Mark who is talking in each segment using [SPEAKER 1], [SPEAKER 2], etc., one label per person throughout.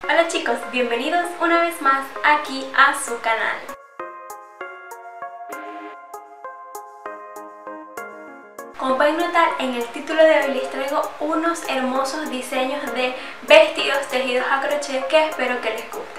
[SPEAKER 1] Hola chicos, bienvenidos una vez más aquí a su canal. Como pueden notar, en el título de hoy les traigo unos hermosos diseños de vestidos tejidos a crochet que espero que les guste.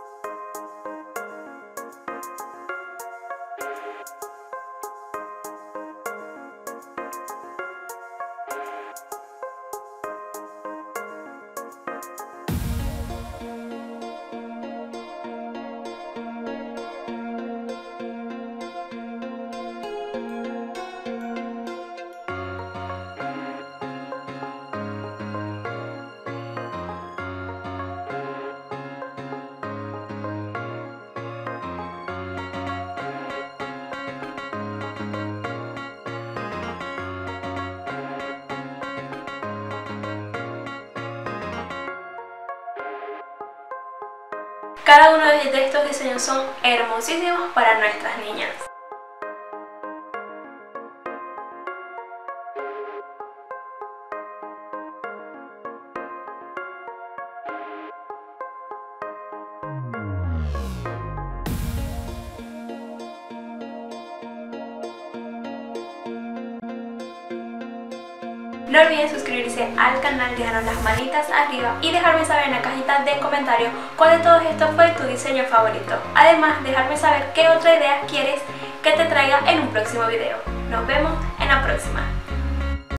[SPEAKER 1] Cada uno de estos diseños son hermosísimos para nuestras niñas. No olviden suscribirse al canal, dejar las manitas arriba y dejarme saber en la cajita de comentarios cuál de todos estos fue tu diseño favorito. Además, dejarme saber qué otra idea quieres que te traiga en un próximo video. Nos vemos en la próxima.